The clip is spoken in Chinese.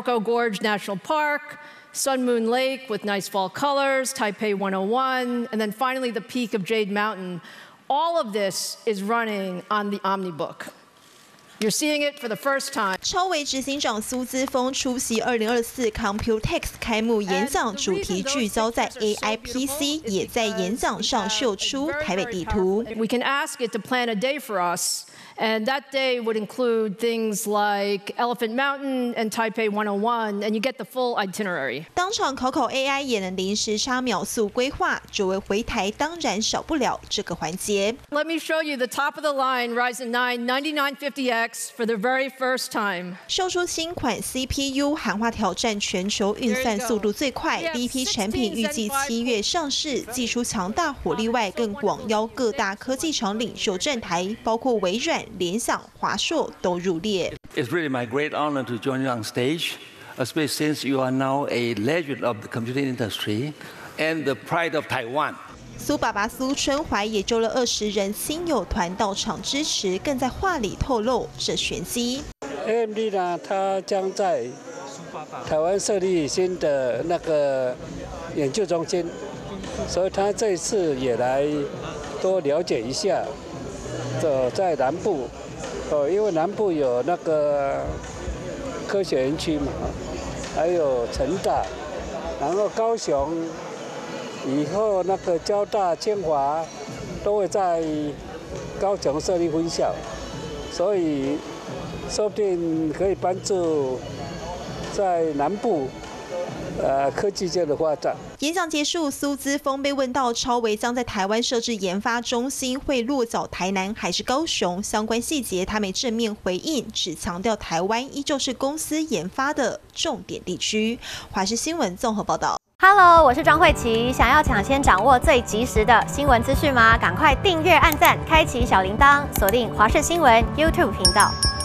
Coco Gorge National Park, Sun Moon Lake with nice fall colors, Taipei 101, and then finally the peak of Jade Mountain. All of this is running on the OmniBook. You're seeing it for the first time. 超微执行长苏姿丰出席2024 Computex 开幕演讲，主题聚焦在 AI PC， 也在演讲上秀出台北地图。 We can ask it to plan a day for us. And that day would include things like Elephant Mountain and Taipei 101, and you get the full itinerary. 当场考 AI 也能临时差秒速规划，作为回台当然少不了这个环节。 Let me show you the top of the line Ryzen 9 9950X for the very first time. 秀出新款 CPU， 喊话挑战全球运算速度最快。第一批产品预计7月上市，技术强大火力外，更广邀各大科技厂领袖站台，包括微软。联想、华硕都入列。 It's really my great honor to join you on stage, especially since you are now a legend of the computing industry and the pride of Taiwan. 苏爸爸苏春怀也揪了20人亲友团到场支持，更在话里透露这玄机。 AMD 呢，它将在台湾设立新的那个研究中心，所以他这一次也来多了解一下。在南部，因为南部有那个科学园区嘛，还有成大，然后高雄，以后那个交大、清华都会在高雄设立分校，所以说不定可以帮助在南部。科技界的发展。 演讲结束，苏姿丰被问到超微将在台湾设置研发中心，会落脚台南还是高雄？相关细节他没正面回应，只强调台湾依旧是公司研发的重点地区。华视新闻综合报道。 Hello， 我是庄慧琪。想要抢先掌握最及时的新闻资讯吗？赶快订阅、按赞、开启小铃铛，锁定华视新闻 YouTube 频道。